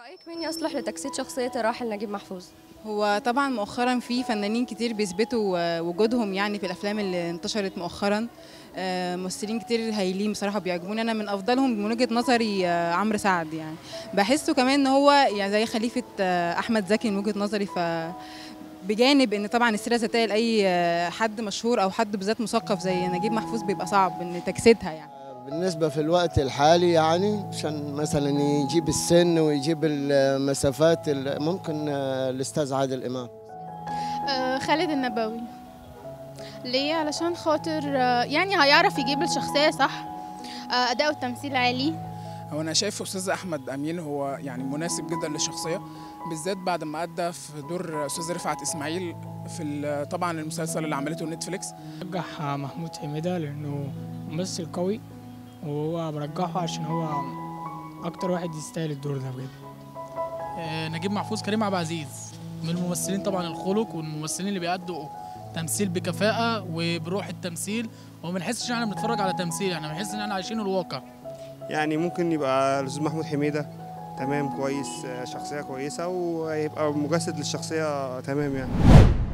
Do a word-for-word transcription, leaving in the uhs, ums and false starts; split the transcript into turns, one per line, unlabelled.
برأيك مين يصلح لتجسيد شخصية الراحل نجيب محفوظ؟
هو طبعا مؤخرا في فنانين كتير بيثبتوا آه، وجودهم يعني في الافلام اللي انتشرت مؤخرا. آه، ممثلين كتير هايلين بصراحه بيعجبوني. انا من افضلهم من وجهه نظري آه، عمرو سعد، يعني بحسه كمان ان هو يعني زي خليفه آه، احمد زكي من وجهه نظري. ف بجانب ان طبعا السيره الذاتيه لاي آه، حد مشهور او حد بالذات مثقف زي نجيب محفوظ بيبقى صعب ان تجسيدها يعني.
بالنسبة في الوقت الحالي يعني عشان مثلا يجيب السن ويجيب المسافات ال- ممكن آه، الأستاذ عادل إمام.
آه، خالد النبوي. ليه؟ علشان خاطر آه، يعني هيعرف يجيب الشخصية صح. آه، أداء التمثيل عالي.
هو انا شايف استاذ احمد امين هو يعني مناسب جدا للشخصيه، بالذات بعد ما ادى في دور استاذ رفعت اسماعيل في ال- طبعا المسلسل اللي عملته نتفليكس.
برجح محمود حميدة لأنه ممثل قوي، وهو برجحه عشان هو أكتر واحد يستاهل الدور ده بجد.
آه، نجيب محفوظ كريم عبد العزيز من الممثلين طبعا الخلق، والممثلين اللي بيأدوا تمثيل بكفاءة وبروح التمثيل، وما بنحسش ان احنا بنتفرج على تمثيل، احنا بنحس ان احنا عايشين الواقع.
يعني ممكن يبقى الأستاذ محمود حميدة تمام كويس، شخصية كويسة ويبقى مجسد للشخصية تمام يعني.